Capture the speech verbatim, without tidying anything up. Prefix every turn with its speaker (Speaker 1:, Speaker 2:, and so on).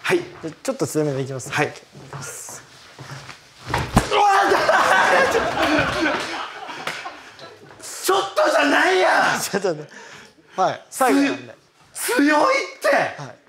Speaker 1: はい。
Speaker 2: ちょっと強めでいきます。
Speaker 1: はい。ちょっとじゃないやん。
Speaker 2: ちょっとね。はい。最後なんで。
Speaker 1: 強いって。
Speaker 2: はい。